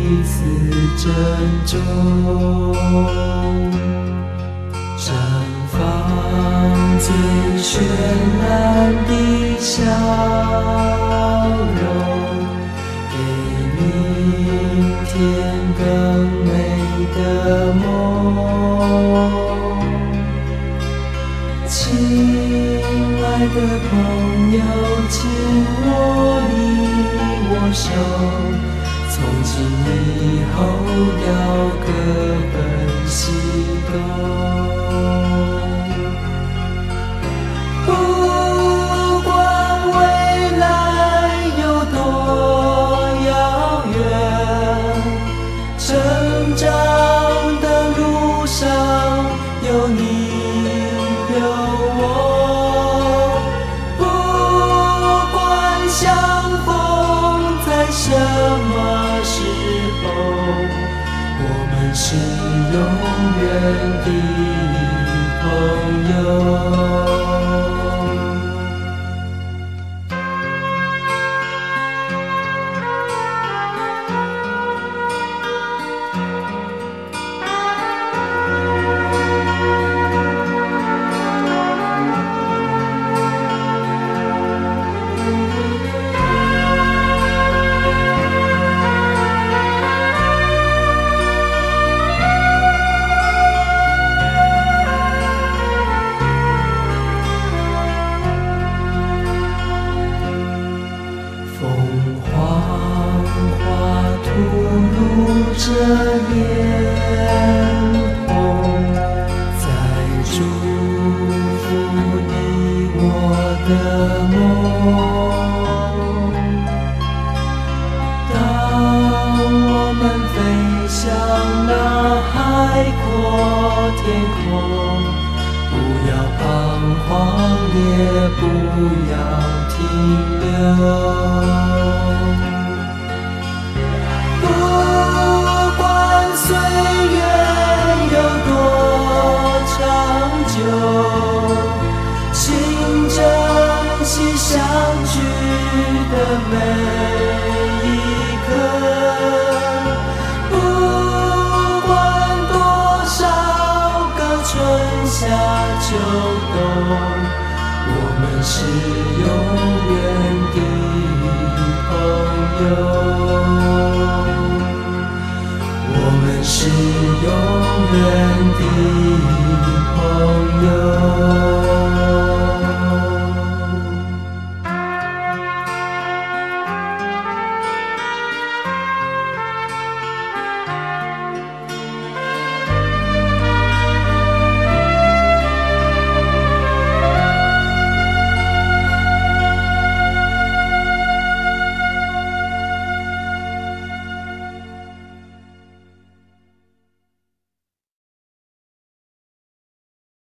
此珍重，绽放最绚烂的笑容，给明天更美的梦。亲爱的朋友，请握你我手，从今以后要各奔西东。不管未来有多遥远，成长的路上有你有我，不管相逢在什么时候，我们是永远的朋友。凤凰花吐露着脸红，在祝福你我的梦。当我们飞向那海阔天空，不要彷徨，也不要停留。不管岁月有多长久，请珍惜相聚的每一刻。不管多少个春夏秋冬，我们是永远的朋友。